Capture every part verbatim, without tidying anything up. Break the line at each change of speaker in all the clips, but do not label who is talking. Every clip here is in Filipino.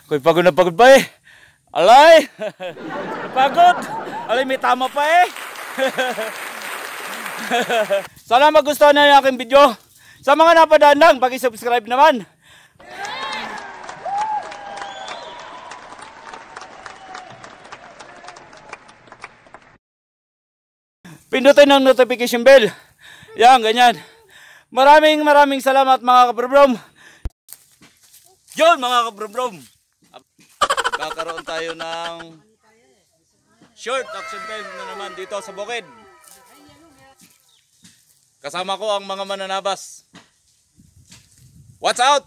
Koy pagod na pagod pa eh. Alay! Pagod! Alay, may tama pa eh. Sana magustuhan na yung aking video. Sa mga napadaan lang, paki-subscribe naman. Pindutin ang notification bell. Yan, ganyan. Maraming maraming salamat mga kabrom-brom. Yun mga kabrom-brom. Kakaroon tayo ng short action film na naman dito sa bukid. Kasama ko ang mga mananabas. Watch out!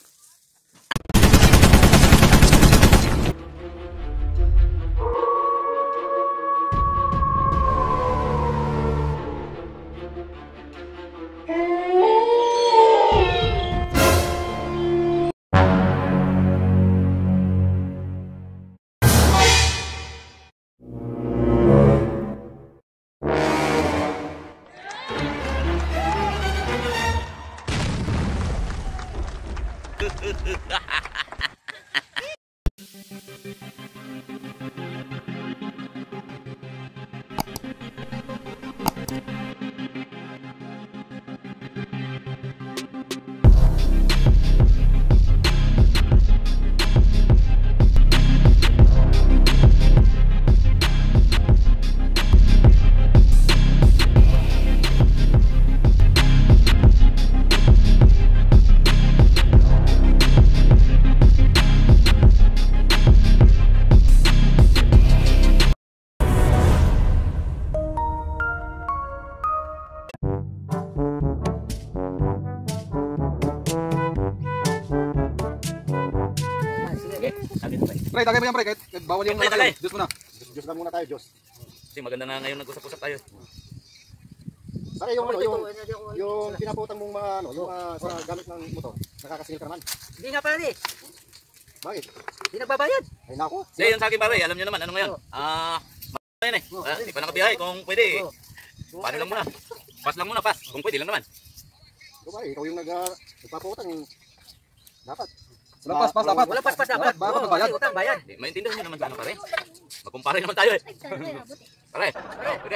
Pre, tagay mo yan pre, kahit bawal yung
tagay.
Diyos muna. Diyos lang muna tayo, Diyos.
Kasi maganda na ngayon nag-usap-usap tayo.
Pare yung ano, yung yung pinaputang mong mga ano, yung uh, sa gamit ng motor, nakakasingil ka naman.
Hindi nga pare.
Bakit?
Hindi nagbabayad.
Ay nako.
Hindi, yun sa akin pare, alam nyo naman, ano ngayon? Ah, uh, yan eh. Ah, hindi pa nakabiyahe, kung pwede. Paano lang muna? Pass lang muna, pass. Kung pwede lang naman.
So pare, ikaw yung nag, uh, nagpaputang, dapat.
Wala pas pas dapat. Wala pas pas dapat.
Dapat bayad.
Utang bayad.
Maintindihan nyo naman sana pare. Magkumpare naman tayo eh. Pare, pwede.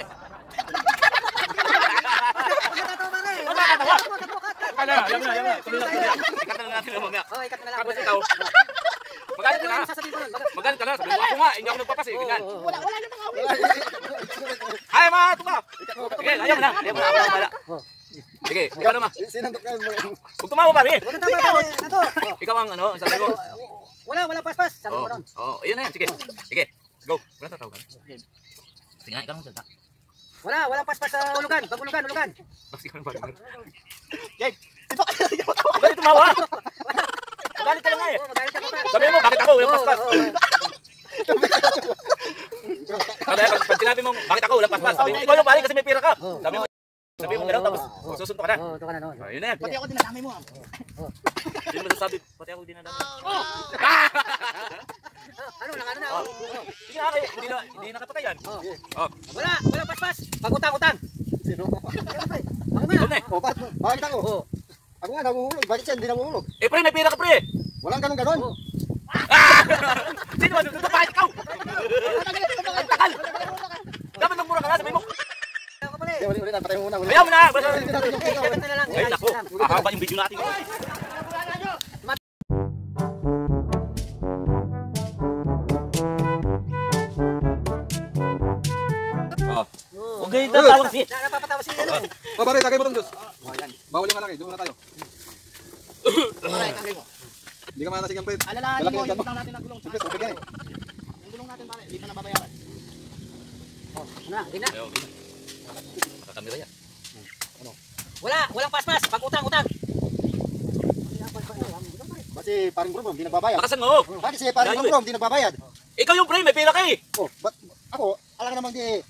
Kaya, yan na, yan na. Ikat na natin mamaya.
Oh, ikat na lang.
Tapos ikaw. Magalit ka na. Magalit ka na. Sabi mo ako nga, hindi ako nagpapas eh. Ganyan.
Wala, wala namang awin.
Ay, mga tuka. Sige, ayaw mo na. Ayaw mo na. Ayaw mo na. Sige, ikaw naman.
Sinandok ka mo.
Huwag tumawa pare.
Wala tama pare. Nato.
Ikaw ang ano, sabi ko.
Wala, wala pas pas. Sabi
Oo,
mo ron.
oo, ayun na yan. Sige, sige. Go. Wala tatawagan. Sige nga, ikaw nang salta.
Wala, wala pas pas sa ulugan. Pag ulugan, ulugan.
Bakit ikaw nang parang. Jake, bakit tumawa? Magalit ka lang nga eh.
Magalit ako pa.
Sabi mo, bakit ako? Walang paspas. Sabi mo, pag sinabi mo, bakit ako? Walang paspas. Sabi mo, ikaw yung pare kasi may pira ka. Sabi mo, sabi mo gano'n, tapos susunto ka na.
Oo, ito ka na noon.
Ayun na yan.
Pati ako dinadamay mo.
Hindi mo masasabi, pati ako dinadami.
Ano lang ano na?
Sige na, hindi na, hindi nakapatayan. Oh.
Wala, wala pas pas. Pag utang utang.
Sino?
Ako
Ikaw
na.
na eh.
O, bakit? Bakit ako?
Oo.
Ako nga, naguhulog. Bakit siya hindi naguhulog?
Eh pre, may pira ka pre.
Walang ganun-ganon.
Oo.
Sino ba? Bakit ikaw? Ang takal. Dapat nagmura ka na, sabi mo.
Ako pala.
Uli, uli, patay mo muna.
Ayaw mo na. Basta.
Dapat na lang.
Ay, naku. Hahaba yung video natin. Huwag ganyan tatawag siya.
Napapatawa si ano.
O, pare, tagay mo itong Diyos. Bawal yung malaki, doon muna tayo. Hindi ka manasig ang pre.
Alalahanin mo, yung utang natin ng gulong.
Siyempre, tubig yan eh.
Yung gulong natin pare, hindi pa nababayaran. Oh, na, hindi na.
Nakakamera yan.
Wala, walang paspas. Pag utang, utang.
Kasi paring bro, hindi nagbabayad.
Bakasan mo.
Bakit si paring bro, hindi nagbabayad?
Ikaw yung pre, may pira ka eh.
Oh, ba't ako, alam ka namang di eh.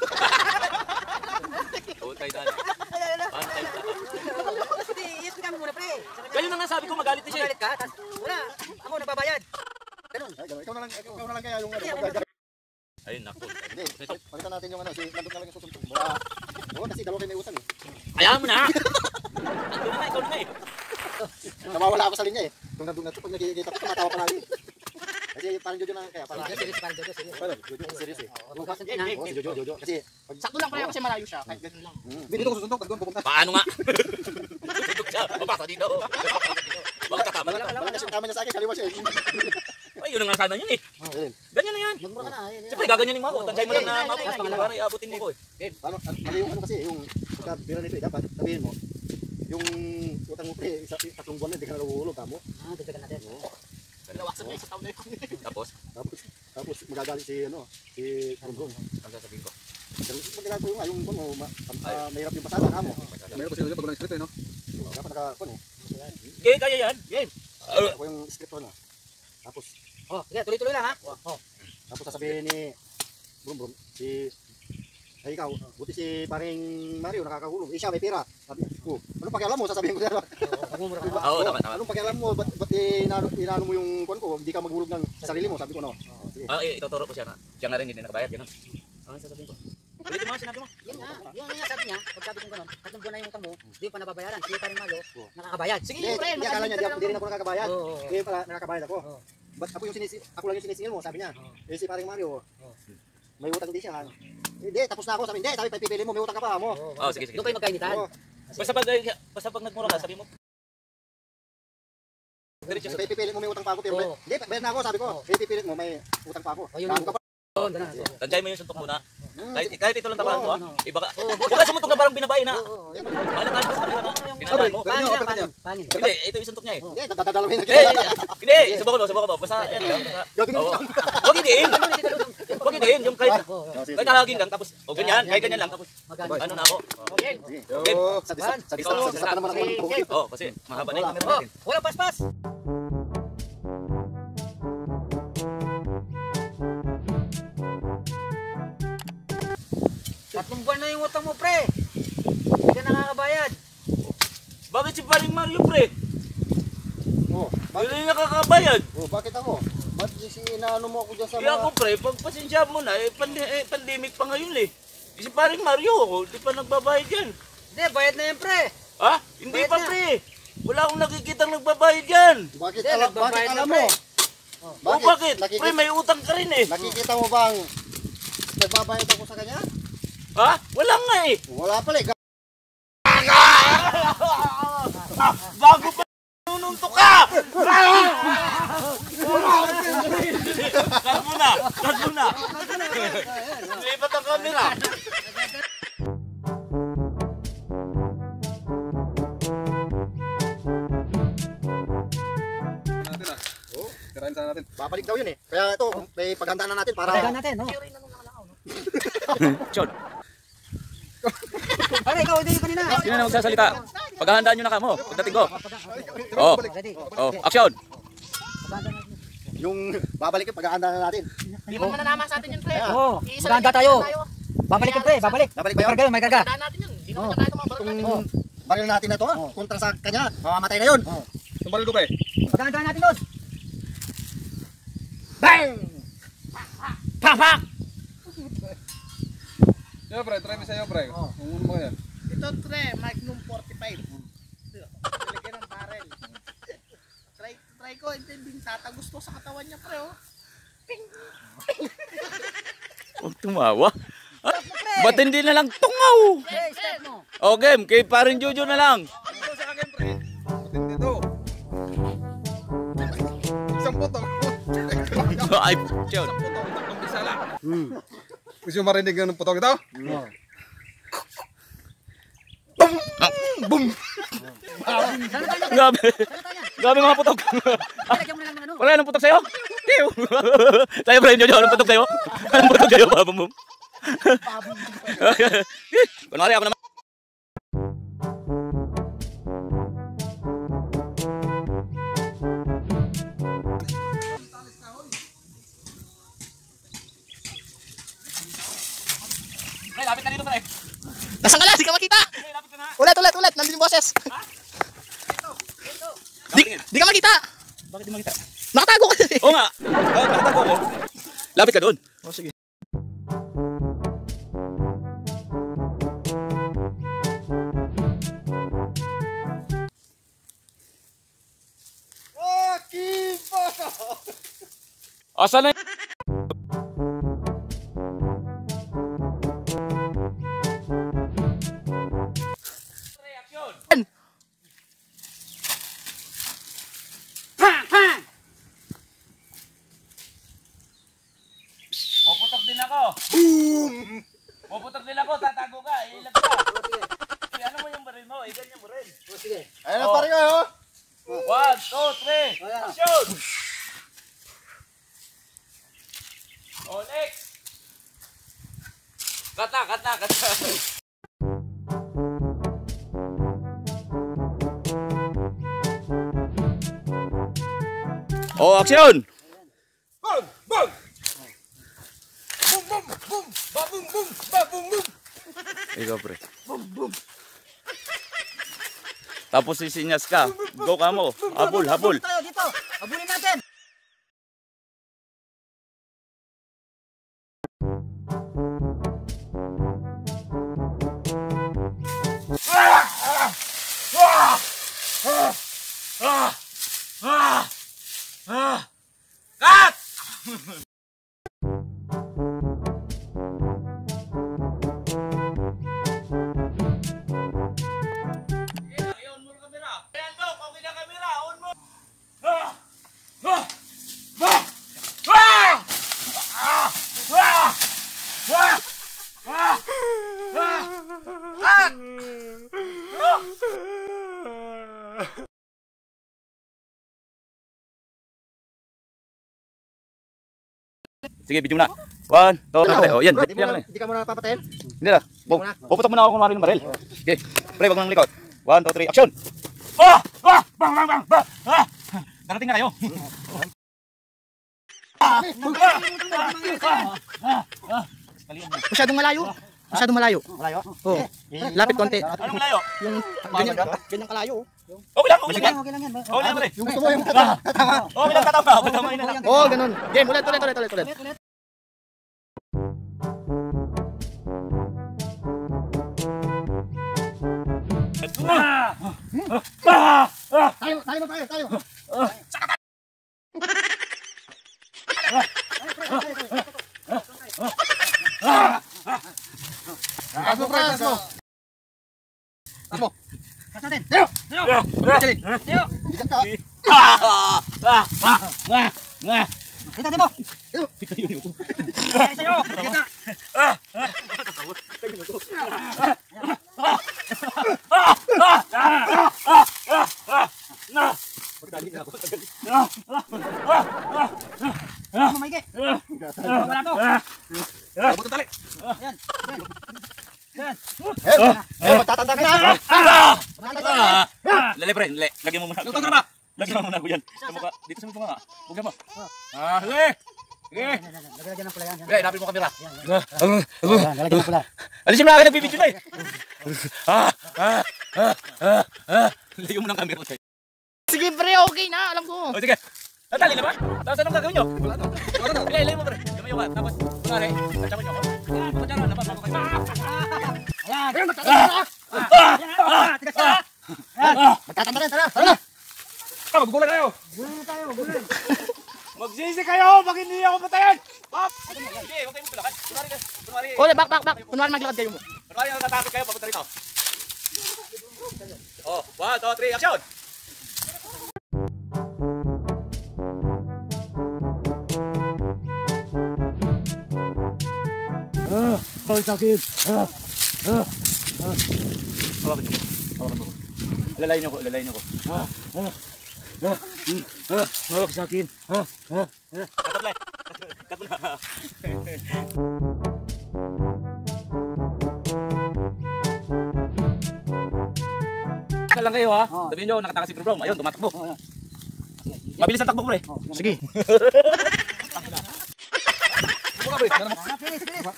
Oo, tayo dali. Pantay ka.
Hindi, i-explain mo muna pre.
Ganyan na nga sabi ko, magalit na siya eh.
Magalit ka, tas wala. Ako nababayad. Ganun.
Ay, ikaw na lang, ikaw na lang kaya yung ano.
Ayun, naku.
Hindi, palitan natin yung ano, si nandun na lang yung susumpong. Wala. Oo, kasi dalawa kayo may utang eh.
Ayaw mo na. Ikaw na, ikaw na eh.
Nawawala ako sa linya eh. Kung nandun na ito, pag nakikita ko, tumatawa pa lagi. parang Jojo na kaya pala.
Serious, parang Jojo, serious.
Parang Jojo serious eh.
Oo, bukas na.
Oo, si Jojo, Jojo. Kasi pag
Sakto lang pala kasi malayo siya. Kahit ganun lang.
dito ko susuntok pag doon pupunta.
Paano nga? Tutok siya. Papasa dito. Bakit katama na lang?
Wala kasi tama niya sa akin, kaliwa siya. eh.
Ay, yun ang sana yun eh.
Oh, yun.
Ganyan na yan.
Magmura ka na. Ayan,
Siyempre, gaganyanin mo ako. Tansay mo lang na
Ay, ay,
mabot.
ay, ay,
Para iabutin mo ko eh.
Eh, paano, ano yung ano kasi, yung pagka pira nito eh, dapat sabihin mo, yung utang mo pre, isa, tatlong buwan na, hindi ka na nahuhulog, kamo.
Ah, dagdagan natin.
Lawasan na sa taon na yun. Tapos,
Tapos, tapos magagalit si, ano, si Brumbrum.
ang sasabihin ko.
Magagalit ko yung nga, yung kung mo, ma, uh, mahirap yung basada, kamo.
Meron pa sila pag walang script eh, no?
Dapat naka, kung
Okay, kaya yan.
game.
Ah,
Ako yung script na. Tapos,
Oh, sige, tuloy-tuloy lang ha. Oh.
tapos sasabihin ni Brumbrum, si, ay ikaw, buti si paring Mario nakakahulog. Eh siya may pera. Sabi, oh, anong pakialam mo? Sasabihin ko siya.
Magmumura ka.
Oo, tama, tama.
Anong pakialam mo? Ba't, ba't inano, inano mo yung kuwan ko? Hindi ka maghulog ng sarili mo. Sabi ko, no. Oh, sige.
Ah, eh, ituturo ko siya na. Siya nga rin hindi nakabayad. Ganun.
Ano sasabihin ko?
Ulitin mo, sinabi mo.
Yun nga, yung nga sabi niya, pag sabi kong gano'n, tatlong buwan na yung utang mo, di pa nababayaran. Sige pa rin malo, nakakabayad. Sige,
Hindi,
pre,
hindi akala niya, di ako- hindi rin ako nakakabayad.
Oo, oo, oo.
Kaya pala nakakabayad ako.
Oo.
Ba't ako yung sinisi, ako lang yung sinisingil mo, sabi niya.
Oo.
Eh si paring Mario,
Oo.
may utang din siya. Ano? Hindi, tapos na ako. Sabi, hindi, sabi, pipili mo, may utang ka pa mo.
Oo,
Oh, sige, sige.
Doon kayo magkainitan.
Oo.
Basta pag, basta pag nagmura ka, sabi mo. Diretso sa
May pipili mo, may utang pa ako. Pero,
Oo.
hindi, bayad na ako, sabi ko. Eh, pipilit mo, may utang pa ako.
Oh, yun
Tama
yung-
ka pa.
Oo, doon na.
Tansay mo yung suntok muna.
Hmm,
Kahit, kahit ito lang tapahan ko ha.
Oo,
Iba ka. Huwag ka sumutok na parang binabae na.
Oo, oo. Yun.
Ano ka sa kanila na?
Yung-
Pinadaan mo.
Panin
Ganyan,
lang,
ganyan.
panin. Panin.
Hindi, ito yung suntok niya eh.
Hindi, dadalawin na
Hindi, hindi, subukan mo, subukan mo. Basta, yan lang. basta-
Gagawin
Oo.
mo.
Huwag hidiin. Huwag hidiin. Yung kahit,
Oo, oo.
Oh, sige,
kahit
sige.
halagin lang. Tapos, o ganyan, kahit ganyan lang. Tapos,
Magkano?
ano na ako.
Sige.
Okay.
Oh, Sa disa, sa disa, sa disa ka naman ako ng tubig.
Oo, kasi mahaba na yung camera
Oh,
natin.
walang paspas. Tatlong buwan na yung utang mo, pre. Hindi ka nakakabayad.
Bakit si Paring Mario, pre?
Oh, bakit?
Hindi nakakabayad.
Oh, bakit ako? Ba't si inaano mo ako dyan sa
Kaya ako,
mga...
pre, pagpasensya mo na, eh, pandi eh, pandemic pa ngayon eh. Si Paring Mario, di pa nagbabayad yan.
Hindi, bayad na yan, pre.
Ha? Hindi
Bayad
pa,
na.
pre. Wala akong nakikita nagbabayad yan.
Bakit,
Hindi,
alam, bakit
nagbabayad na,
alam
pre.
mo?
O bakit?
Nakikita,
Pre, may utang ka rin eh.
nakikita mo bang nagbabayad ako sa kanya?
Ha? Wala nga eh.
Wala pala eh.
Ah, bago pa nununtok ka! Cut mo na! Cut mo na! Lipat ang camera!
Natin ah.
Oh,
Tirahin sana natin.
babalik daw yun eh. Kaya ito, may paghandaan na natin para...
Bayad natin, no?
Chon,
Pare, ikaw, hindi yung kanina.
sino na magsasalita? Paghahandaan nyo na kamo. Pagdating ko. Oh,
Ready?
oh, action!
Yung babalik yung paghandaan na natin.
Di mo mananama sa atin yun, pre.
Oo,
Iisa
maganda
lang
tayo.
tayo.
Babalik ka, pre, babalik.
Babalik ba
May
yun?
karga yun, may karga.
Daan natin yun. Di naman
Oo.
na tayo tumabaril natin.
Itong baril natin na to, kontra sa kanya, mamamatay na yun.
Tumaril ko ba eh?
Paghandaan natin doon.
Bang!
Yo, pre, try mo sa'yo, pre.
Oh.
Kung ano mo yan.
Ito, pre, Magnum forty-five. Talagyan ng barrel. Try, try ko, hindi din tatagos to sa katawan niya, pre, oh.
Huwag tumawa. Ha? Ba't hindi na lang tungaw?
Pre, step mo.
O game, kay paring Jojo na lang.
Ito sa akin, pre. Matindi to. Isang putok.
Ay, Chon.
Isang putok. Tatlong bisa lang.
Hmm.
Gusto nyo marinig ng putok ito?
Boom!
Sana tayo.
Grabe.
Sana tayo.
Grabe mga putok.
Lagyan mo na lang ng ano.
Wala nang putok sa'yo? Tiyo. Sa'yo, Brian Jojo, anong putok sa'yo? Anong putok sa'yo, baba mo? Kunwari ako naman. Pre, lapit ka dito, pre.
Nasaan ka na? Di ka makita.
Pre, lapit ka na.
Ulit, ulit, ulit. Nandun yung boses. Di, di ka makita.
Bakit di makita?
Nakatago ka kasi.
Oo nga. Oh, nakatago ko. Lapit ka doon.
Oh, sige.
Asan na? Reaction. Puputok din ako. Puputok din ako, tatago ka, ilag ka. Sige, ano mo yung baril mo? Iganyan mo rin.
Sige.
Ayun na pare kayo.
One, two, three, action! Oh, next! Kata, kata, kata. Oh, action!
Boom! Boom! Boom! Boom! Boom! Ba boom! Boom! Ba boom! Boom!
Ikaw, pre. Boom, boom. Tapos sisinyas ka. Go ka mo. Habol, habol.
Tayo dito. Abulin natin.
Cut! Sige, video mo na. One, two, three. Oh, yan.
Hindi mo
Yan
na,
lang.
hindi ka muna papatayin.
Hindi na. Pu- Puputok mo na ako kung maaaring baril. Okay. Pre, wag mo nang likod. One, two, three, action! Ah! Ah! Bang, bang, bang! Bang! Ah! Darating na kayo.
Masyadong malayo. Masyadong malayo.
Malayo.
Oo. Lapit konti.
Anong malayo?
Yung ganyan, ganyan kalayo.
Okay lang, okay lang.
Okay lang yan.
Okay lang, pre.
Yung gusto mo yung katama.
Okay lang, katama. Katamain na lang.
Oo, ganun. Game, ulit, ulit, ulit, ulit, ulit.
Ah! Ah! Ah!
Tayo, tayo ba tayo, tayo. Taas mo, pre, taas mo. Taas mo.
Cut natin.
Tayo.
Dali. Tayo.
Bigat ka.
Ah! Ah! Ah! Ah! Ah!
Kita mo. Tayo sa'yo. Kita. Ano maigi? Wala to.
Abot ang tali.
Yan. Yan.
Eh, magtatanda ka na.
Ah! Lali, pre. Lali. Lagyan mo muna. Lagyan mo muna ako yan. Sa mukha. Dito sa mukha. Huwag mo. Ah, sige. Sige.
Lagyan ng pula yan.
Okay, napin mo kamera.
Yan, lalagyan ng pula.
Alisin mo na akin, nagbibidyo na eh. Ah! Ah! Ah! Ah! Ah! Layo mo ng camera.
Sige pre, okay na. Alam ko.
O, sige. Natali na ba? Tapos anong gagawin nyo? Wala na. Wala na. Sige, ilayin mo, pre. Gamayo ka. Tapos, kunwari, tatsaman nyo ako. Yan, kutsara. Dapat ako kayo.
Ayan. Ayan, magtatanda na. Ayan, tigas ka. Ayan, magtatanda na. Tara, tara na.
Ah, maggugulan kayo.
Gulan na tayo, gulan.
Magsisi kayo pag hindi ako patayan! Pop! Sige, huwag kayong magpulakan. Kunwari ka. Kunwari.
Uli, back, back, back. Kunwari maglakad kayo mo.
Kunwari natatakot kayo, papunta rito. Oh, one, two, three, action!
Ah, ay sakit. Ah, ah.
Hawakan nyo. Hawakan mo. Lalayin nyo ko, lalayin nyo ko. Ah, ah, ah, ah, hawak sa akin. Ah, ah, ah. Katot lang. Katot lang. Isa lang kayo ha. Sabihin nyo, nakatakas si Bro. Ayun, tumatakbo. Mabilis ang takbo ko, pre.
Sige. Bilis, bilis.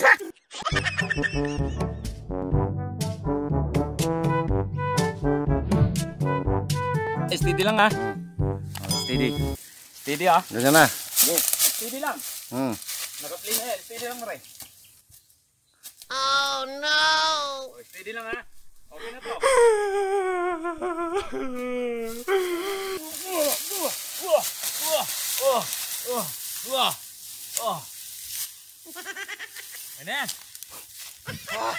Steady lang ha. Oh, steady. Steady ha.
Ganyan na.
Steady lang.
Hmm.
Naka-play na yan. Steady lang, pre.
Oh no!
Oh, steady lang ha. Okay na to. Oh. Ini. Ah.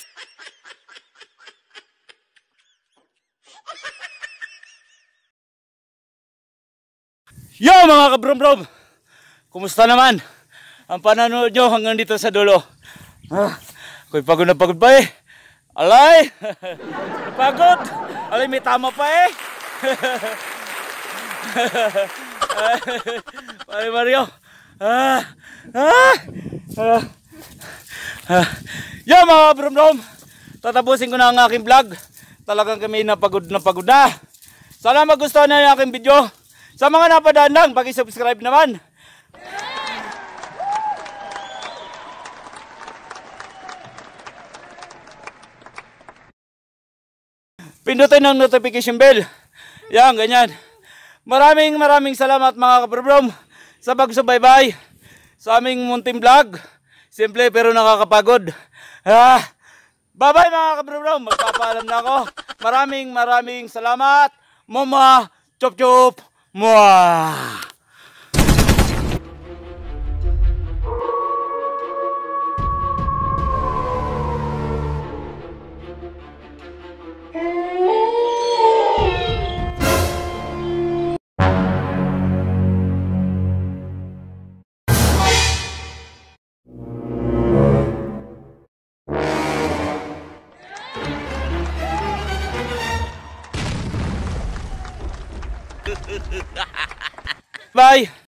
Yo mga kabrom-brom! Kumusta naman? Ang pananood nyo hanggang dito sa dulo. Ah, ako'y pagod na pagod pa eh. Alay! Napagod! Alay, may tama pa eh. Pare Mario. Ah, ah, ah, ah. Yo mga kabrom-brom! Tatapusin ko na ang aking vlog. Talagang kami napagod na pagod na. Sana magustuhan na yung aking video. Sa mga napadaan lang, paki-subscribe naman. Pindutin ang notification bell. Yan, ganyan. Maraming maraming salamat mga kabrom sa pagsubaybay sa aming munting vlog. Simple pero nakakapagod. Ah, bye-bye mga kabrom. Magpapaalam na ako. Maraming maraming salamat. Mama, chop chop. Mwah! Bye!